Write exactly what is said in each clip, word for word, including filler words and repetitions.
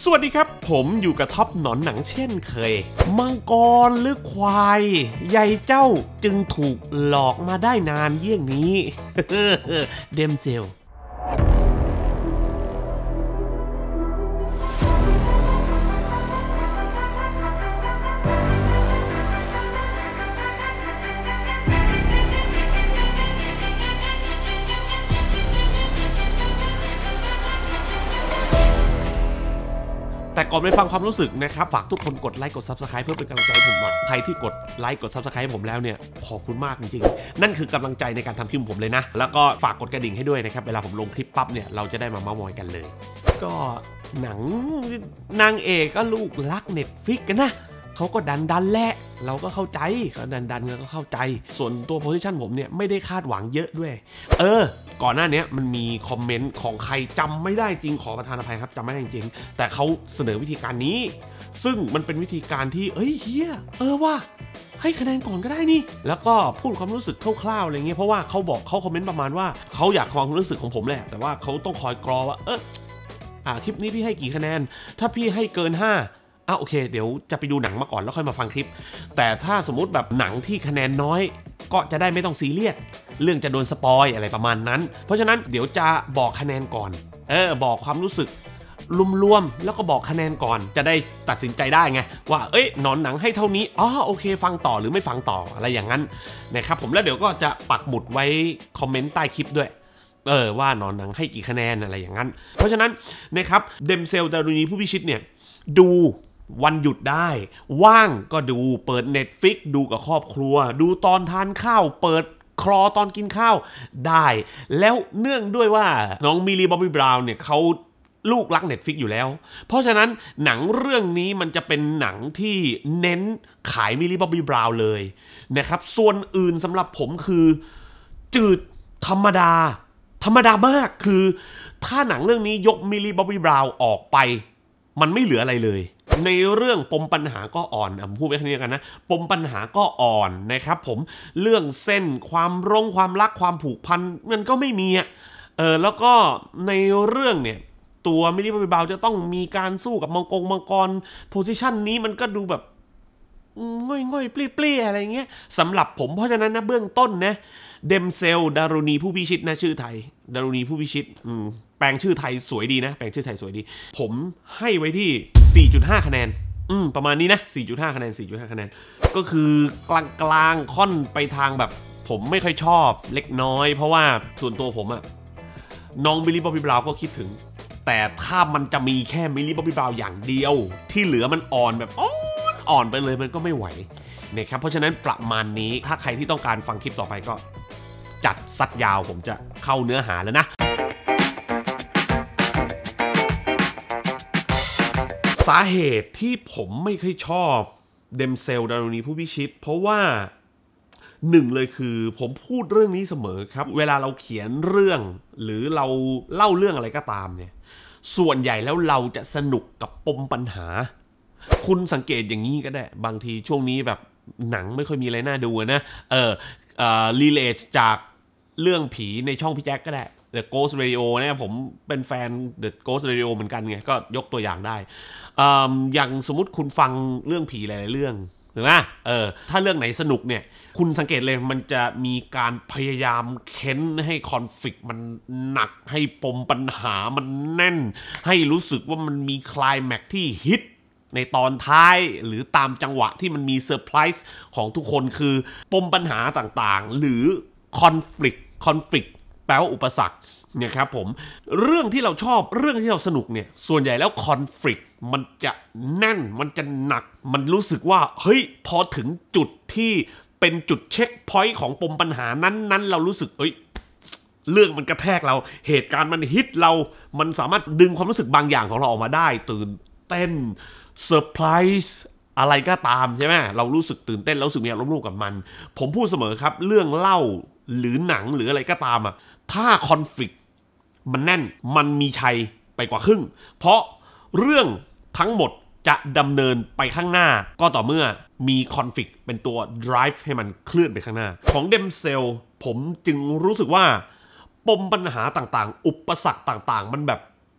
สวัสดีครับผมอยู่กับท็อปหนอนหนังเช่นเคยมังกรหรือควายใหญ่เจ้าจึงถูกหลอกมาได้นานเยี่ยงนี้ เดมเซลแต่ก่อนไปฟังความรู้สึกนะครับฝากทุกคนกดไลค์กด ซับสไครบ์ เพื่อเป็นกำลังใจให้ผมหน่อยใครที่กดไลค์กด ซับสไครบ์ ผมแล้วเนี่ยขอบคุณมากจริงๆนั่นคือกำลังใจในการทำคลิปผมเลยนะแล้วก็ฝากกดกระดิ่งให้ด้วยนะครับเวลาผมลงคลิปปั๊บเนี่ยเราจะได้มาเม้ามอยกันเลยก็หนังนางเอกก็ลูกรักเน็ตฟลิกกันนะเขาก็ดันดันแหละเราก็เข้าใจเขาดันดันเราก็เข้าใจส่วนตัวโพสิชันผมเนี่ยไม่ได้คาดหวังเยอะด้วยเออก่อนหน้านี้มันมีคอมเมนต์ของใครจำไม่ได้จริงขอประทานอภัยครับจำไม่ได้จริงแต่เขาเสนอวิธีการนี้ซึ่งมันเป็นวิธีการที่เอ้ยเฮียเออว่าให้คะแนนก่อนก็ได้นี่แล้วก็พูดความรู้สึกคร่าวๆอะไรเงี้ยเพราะว่าเขาบอกเขาคอมเมนต์ประมาณว่าเขาอยากความรู้สึกของผมแหละแต่ว่าเขาต้องคอยกรอว่าเอออ่าคลิปนี้พี่ให้กี่คะแนนถ้าพี่ให้เกินห้าอ่ะโอเคเดี๋ยวจะไปดูหนังมาก่อนแล้วค่อยมาฟังคลิปแต่ถ้าสมมุติแบบหนังที่คะแนนน้อยก็จะได้ไม่ต้องซีเรียสเรื่องจะโดนสปอยอะไรประมาณนั้นเพราะฉะนั้นเดี๋ยวจะบอกคะแนนก่อนเออบอกความรู้สึกรวมๆแล้วก็บอกคะแนนก่อนจะได้ตัดสินใจได้ไงว่าเอ้ยหนอนหนังให้เท่านี้อ๋อโอเคฟังต่อหรือไม่ฟังต่ออะไรอย่างนั้นนะครับผมแล้วเดี๋ยวก็จะปักหมุดไว้คอมเมนต์ใต้คลิปด้วยเออว่าหนอนหนังให้กี่คะแนนอะไรอย่างนั้นเพราะฉะนั้นนะครับเดมเซลดารุณีผู้พิชิตเนี่ยดูวันหยุดได้ว่างก็ดูเปิด Netflix ดูกับครอบครัวดูตอนทานข้าวเปิดคลอตอนกินข้าวได้แล้วเนื่องด้วยว่าน้องมิลลี่บ๊อบบี้บราวน์เนี่ยเขาลูกรัก Netflix อยู่แล้วเพราะฉะนั้นหนังเรื่องนี้มันจะเป็นหนังที่เน้นขายมิลลี่บ๊อบบี้บราวน์เลยนะครับส่วนอื่นสำหรับผมคือจืดธรรมดาธรรมดามากคือถ้าหนังเรื่องนี้ยกมิลลี่บ๊อบบี้บราวน์ออกไปมันไม่เหลืออะไรเลยในเรื่องปมปัญหาก็อ่อนผมพูดไปแค่นี้กันนะปมปัญหาก็อ่อนนะครับผมเรื่องเส้นความรงความรักความผูกพันมันก็ไม่มีอ่ะเออแล้วก็ในเรื่องเนี่ยตัวมิลลี่บ๊อบบี้บราวน์จะต้องมีการสู้กับมังกรมังกรโพสิชันนี้มันก็ดูแบบง่อยง่อยปลี้ปลี้อะไรเงี้ยสำหรับผมเพราะฉะนั้นนะเบื้องต้นนะเดมเซลดารุณีผู้พิชิตนะชื่อไทยดารุณีผู้พิชิตอืมแปลงชื่อไทยสวยดีนะแปลงชื่อไทยสวยดีผมให้ไว้ที่ สี่จุดห้า คะแนนอืมประมาณนี้นะ สี่จุดห้า คะแนน สี่จุดห้า คะแนนก็คือกลางกลางค่อนไปทางแบบผมไม่ค่อยชอบเล็กน้อยเพราะว่าส่วนตัวผมอะน้องมิลลี่บ๊อบบี้บราวน์ก็คิดถึงแต่ถ้ามันจะมีแค่มิลลี่บ๊อบบี้บราวน์อย่างเดียวที่เหลือมันอ่อนแบบอ่อนอ่อนไปเลยมันก็ไม่ไหวนะครับเพราะฉะนั้นประมาณนี้ถ้าใครที่ต้องการฟังคลิปต่อไปก็จัดซัดยาวผมจะเข้าเนื้อหาแล้วนะสาเหตุที่ผมไม่ค่อยชอบเดมเซลดารุณีผู้พิชิตเพราะว่าหนึ่งเลยคือผมพูดเรื่องนี้เสมอครับเวลาเราเขียนเรื่องหรือเราเล่าเรื่องอะไรก็ตามเนี่ยส่วนใหญ่แล้วเราจะสนุกกับปมปัญหาคุณสังเกตอย่างนี้ก็ได้บางทีช่วงนี้แบบหนังไม่ค่อยมีอะไรน่าดูนะเออเอ่อรีเลทจากเรื่องผีในช่องพี่แจ็คก็ได้ The Ghost Radio นะผมเป็นแฟน The Ghost Radio เหมือนกันไงก็ยกตัวอย่างได้อ่าอย่างสมมุติคุณฟังเรื่องผีหลายๆเรื่องถูกไหมเออถ้าเรื่องไหนสนุกเนี่ยคุณสังเกตเลยมันจะมีการพยายามเค้นให้คอนฟลิกต์มันหนักให้ปมปัญหามันแน่นให้รู้สึกว่ามันมีไคลแม็กซ์ที่ฮิตในตอนท้ายหรือตามจังหวะที่มันมีเซอร์ไพรส์ของทุกคนคือปมปัญหาต่างๆหรือคอนฟลิกต์คอนฟลิกต์แปลว่าอุปสรรคเนี่ยครับผมเรื่องที่เราชอบเรื่องที่เราสนุกเนี่ยส่วนใหญ่แล้วคอนฟลิกต์มันจะแน่นมันจะหนักมันรู้สึกว่าเฮ้ยพอถึงจุดที่เป็นจุดเช็คพอยต์ของปมปัญหานั้นๆเรารู้สึกเอ้ยเรื่องมันกระแทกเราเหตุการณ์มันฮิตเรามันสามารถดึงความรู้สึกบางอย่างของเราออกมาได้ตื่นเต้นเซอร์ไพรส์อะไรก็ตามใช่ไหมเรารู้สึกตื่นเต้นเรารู้สึกมีอารมณ์ร่วมกับมันผมพูดเสมอครับเรื่องเล่าหรือหนังหรืออะไรก็ตามอ่ะถ้าคอนฟลิกต์มันแน่นมันมีชัยไปกว่าครึ่งเพราะเรื่องทั้งหมดจะดำเนินไปข้างหน้าก็ต่อเมื่อมีคอนฟลิกต์เป็นตัว drive ให้มันเคลื่อนไปข้างหน้าของเดมเซลผมจึงรู้สึกว่าปมปัญหาต่างๆอุปสรรคต่างๆมันแบบ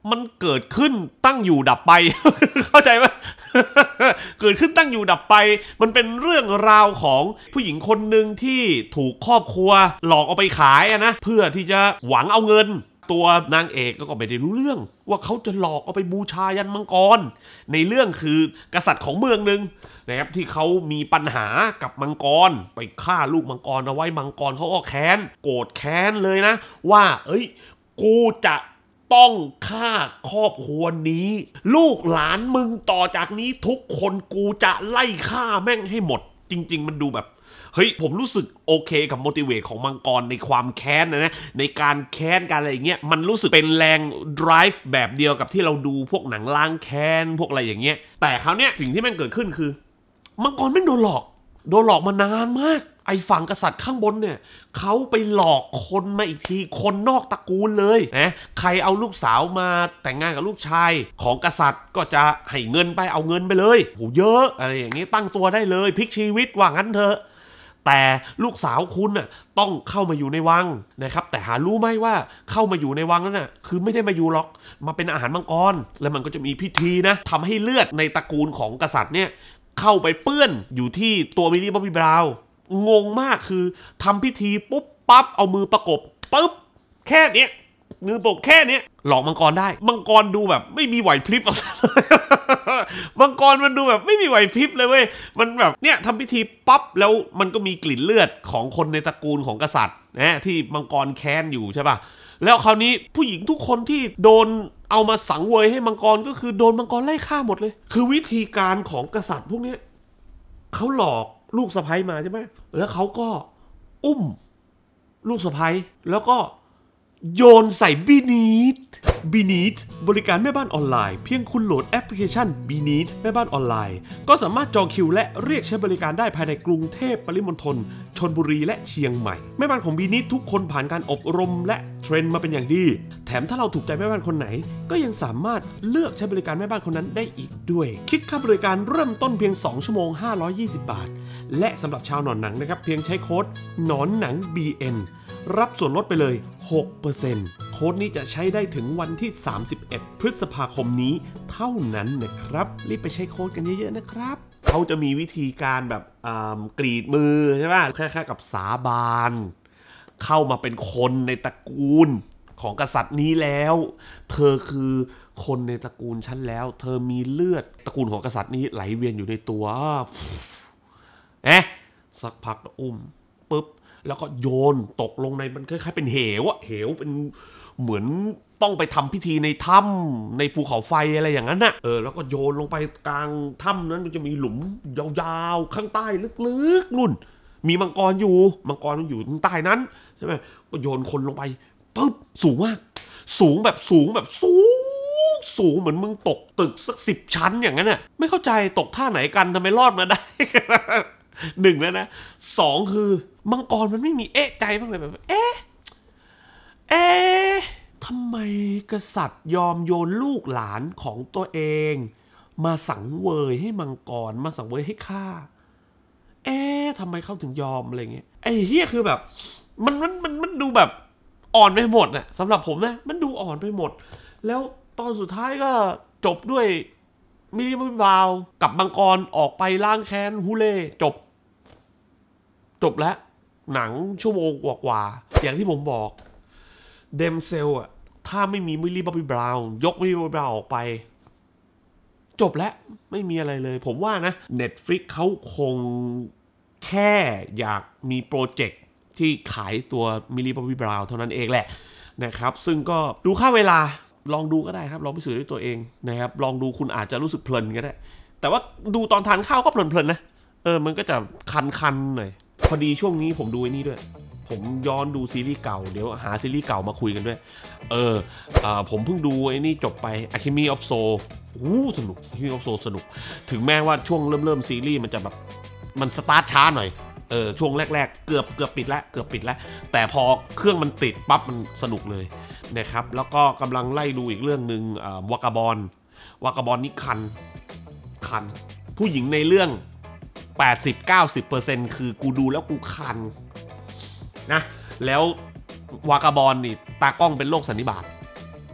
มันเกิดขึ้นตั้งอยู่ดับไป เข้าใจไหม เกิดขึ้นตั้งอยู่ดับไปมันเป็นเรื่องราวของผู้หญิงคนหนึ่งที่ถูกครอบครัวหลอกเอาไปขายนะเพื่อที่จะหวังเอาเงินตัวนางเอกก็ไม่ได้รู้เรื่องว่าเขาจะหลอกเอาไปบูชายันมังกรในเรื่องคือกษัตริย์ของเมืองหนึ่งนะครับที่เขามีปัญหากับมังกรไปฆ่าลูกมังกรเอาไว้มังกรเขาก็แค้นโกรธแค้นเลยนะว่าเอ้ยกูจะต้องฆ่าครอบครัวนี้ลูกหลานมึงต่อจากนี้ทุกคนกูจะไล่ฆ่าแม่งให้หมดจริงๆมันดูแบบเฮ้ยผมรู้สึกโอเคกับ motivate ของมังกรในความแค้นนะนะในการแค้นการอะไรอย่างเงี้ยมันรู้สึกเป็นแรง drive แบบเดียวกับที่เราดูพวกหนังล้างแค้นพวกอะไรอย่างเงี้ยแต่คราวเนี้ยสิ่งที่มันเกิดขึ้นคือมังกรไม่โดนหลอกโดนหลอกมานานมากไอ้ฝั่งกษัตริย์ข้างบนเนี่ยเขาไปหลอกคนมาอีกทีคนนอกตระกูลเลยนะใครเอาลูกสาวมาแต่งงานกับลูกชายของกษัตริย์ก็จะให้เงินไปเอาเงินไปเลยโหเยอะอะไรอย่างนี้ตั้งตัวได้เลยพลิกชีวิตว่างั้นเถอะแต่ลูกสาวคุณน่ะต้องเข้ามาอยู่ในวังนะครับแต่หารู้ไหมว่าเข้ามาอยู่ในวังนั้นน่ะคือไม่ได้มาอยู่หรอกมาเป็นอาหารมังกรแล้วมันก็จะมีพิธีนะทำให้เลือดในตระกูลของกษัตริย์เนี่ยเข้าไปเปื้อนอยู่ที่ตัวมิลลี่บ๊อบบี้บราวน์งงมากคือทำพิธีปุ๊บปั๊บเอามือประกบปุ๊บแค่เนี้ยมือปกแค่เนี้ยหลอกมังกรได้มังกรดูแบบไม่มีไหวพริบ มังกรมันดูแบบไม่มีไหวพริบเลยเว้ยมันแบบเนี้ยทำพิธีปั๊บแล้วมันก็มีกลิ่นเลือดของคนในตระกูลของกษัตริย์นะที่มังกรแค้นอยู่ใช่ป่ะแล้วคราวนี้ผู้หญิงทุกคนที่โดนเอามาสังเวยให้มังกรก็คือโดนมังกรไล่ฆ่าหมดเลยคือวิธีการของกษัตริย์พวกนี้เขาหลอกลูกสะใภ้มาใช่ไหมแล้วเขาก็อุ้มลูกสะใภ้แล้วก็โยนใส่บีนีทบีนีทบริการแม่บ้านออนไลน์เพียงคุณโหลดแอปพลิเคชันบีนีทแม่บ้านออนไลน์ก็สามารถจองคิวและเรียกใช้บริการได้ภายในกรุงเทพปริมณฑลชลบุรีและเชียงใหม่แม่บ้านของบีนีททุกคนผ่านการอบรมและเทรนมาเป็นอย่างดีแถมถ้าเราถูกใจแม่บ้านคนไหนก็ยังสามารถเลือกใช้บริการแม่บ้านคนนั้นได้อีกด้วยคิดค่าบริการเริ่มต้นเพียงสองชั่วโมงห้าร้อยยี่สิบบาทและสำหรับชาวหนอนหนังนะครับเพียงใช้โค้ดหนอนหนัง บี เอ็น รับส่วนลดไปเลย หกเปอร์เซ็นต์ โค้ดนี้จะใช้ได้ถึงวันที่สามสิบเอ็ดพฤษภาคมนี้เท่านั้นนะครับรีบไปใช้โค้ดกันเยอะๆนะครับเขาจะมีวิธีการแบบกรีดมือใช่ไหมคล้ายๆกับสาบานเข้ามาเป็นคนในตระกูลของกษัตริย์นี้แล้วเธอคือคนในตระกูลฉันแล้วเธอมีเลือดตระกูลของกษัตริย์นี้ไหลเวียนอยู่ในตัวเอ๊ะสักพักอุ้มปุ๊บแล้วก็โยนตกลงในมันคล้ายๆเป็นเหวอะเหวเป็นเหมือนต้องไปทำพิธีในถ้ำในภูเขาไฟอะไรอย่างนั้นน่ะเออแล้วก็โยนลงไปกลางถ้ำนั้นมันจะมีหลุมยาวๆข้างใต้ลึกๆนู่นมีมังกรอยู่มังกรมันอยู่ข้างใต้นั้นใช่ไหมก็โยนคนลงไปปุ๊บสูงมากสูงแบบสูงแบบสูงสูงเหมือนมึงตกตึกสักสิบชั้นอย่างนั้นน่ะไม่เข้าใจตกท่าไหนกันทำไมรอดมาได้ หนึ่งแล้วนะสองคือมังกรมันไม่มีเอ๊ะใจบ้างเลยแบบเอ๊ะเอ๊ะทำไมกษัตริย์ยอมโยนลูกหลานของตัวเองมาสังเวยให้มังกรมาสังเวยให้ข้าเอ๊ะทำไมเขาถึงยอมอะไรเงี้ยไอ้เหี้ยคือแบบมันมันมันมันดูแบบอ่อนไปหมดน่ะสำหรับผมนะมันดูอ่อนไปหมดแล้วตอนสุดท้ายก็จบด้วยมิลลี่บ๊อบบี้บราวน์กับมังกรออกไปล้างแค้นฮูเล่จบจบแล้วหนังชั่วโมงกว่าๆอย่างที่ผมบอกเดมเซลอะถ้าไม่มีมิลลี่บ๊อบบี้บราวน์ยกมิลลี่บ๊อบบี้บราวน์ออกไปจบแล้วไม่มีอะไรเลยผมว่านะ Netflix เขาคงแค่อยากมีโปรเจกต์ที่ขายตัวมิลลี่บ๊อบบี้บราวน์เท่านั้นเองแหละนะครับซึ่งก็ดูค่าเวลาลองดูก็ได้ครับลองพิสูจน์ด้วยตัวเองนะครับลองดูคุณอาจจะรู้สึกเพลินก็ได้แต่ว่าดูตอนทานข้าวก็เพลินๆนะเออมันก็จะคันๆหน่อยพอดีช่วงนี้ผมดูไอ้นี่ด้วยผมย้อนดูซีรีส์เก่าเดี๋ยวหาซีรีส์เก่ามาคุยกันด้วยเออเอ่อผมเพิ่งดูไอ้นี่จบไป Alchemy of Soul อู้สนุก Alchemy of Soul สนุกถึงแม้ว่าช่วงเริ่มเริ่มซีรีส์มันจะแบบมันสตาร์ทช้าหน่อยเออช่วงแรกๆเกือบเกือบปิดแล้วเกือบปิดแล้วแต่พอเครื่องมันติดปั๊บมันสนุกเลยนะครับแล้วก็กำลังไล่ดูอีกเรื่องหนึ่งวากาบอลวากาบอลนี่คันคันผู้หญิงในเรื่อง แปดสิบถึงเก้าสิบเปอร์เซ็นต์ คือกูดูแล้วกูคันนะแล้ววากาบอลนี่ตากล้องเป็นโรคสันนิบาต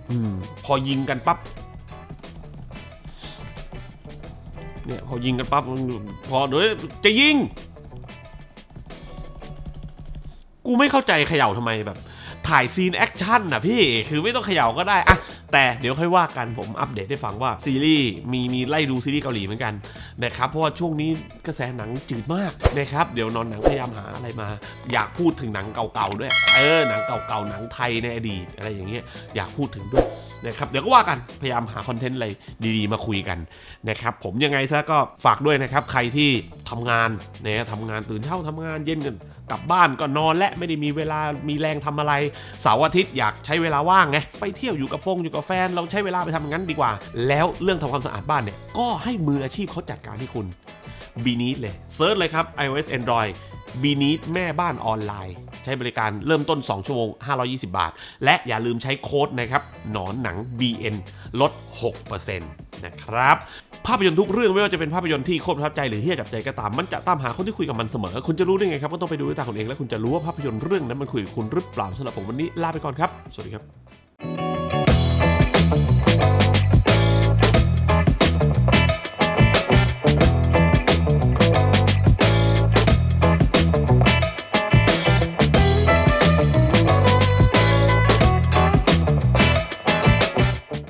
อืมพอยิงกันปั๊บเนี่ยพอยิงกันปั๊บพอเดี๋ยวจะยิงกูไม่เข้าใจเขย่าทำไมแบบถ่ายซีนแอคชั่นน่ะพี่คือไม่ต้องเขย่าก็ได้อะแต่เดี๋ยวค่อยว่ากันผมอัปเดตให้ฟังว่าซีรีส์มีมีไล่ดูซีรีส์เกาหลีเหมือนกันนะครับเพราะว่าช่วงนี้กระแสหนังจืดมากนะครับเดี๋ยวนอนหนังพยายามหาอะไรมาอยากพูดถึงหนังเก่าๆด้วยเออหนังเก่าๆหนังไทยในอดีตอะไรอย่างเงี้ยอยากพูดถึงด้วยนะครับเดี๋ยวก็ว่ากันพยายามหาคอนเทนต์อะไรดีๆมาคุยกันนะครับผมยังไงซะก็ฝากด้วยนะครับใครที่ทำงานเนี่ยทำงานตื่นเช้าทำงานเย็นกันกลับบ้านก็นอนและไม่ได้มีเวลามีแรงทำอะไรเสาร์อาทิตย์อยากใช้เวลาว่างไงไปเที่ยวอยู่กับฟงอยู่กับแฟนเราใช้เวลาไปทำงั้นดีกว่าแล้วเรื่องทำความสะอาดบ้านเนี่ยก็ให้มืออาชีพเขาจัดการให้คุณบีนีทเลยเซิร์ชเลยครับ iOS Android บีนีทแม่บ้านออนไลน์ใช้บริการเริ่มต้นสองชั่วโมงห้าร้อยยี่สิบบาทและอย่าลืมใช้โค้ดนะครับหนอนหนัง บี เอ็น ลด หกเปอร์เซ็นต์ นะครับภาพยนตร์ทุกเรื่องไม่ว่าจะเป็นภาพยนตร์ที่โคตรประทับใจหรือเฮี้ยกับใจก็ตามมันจะตามหาคนที่คุยกับมันเสมอคุณจะรู้ได้ไงครับว่าต้องไปดูด้วยตาคุณเองและคุณจะรู้ว่าภาพยนตร์เรื่องนั้นมันคุยกับคุณหรือเปล่าสำหรับผมวันนี้ลาไปก่อนครับสวัสดีครับ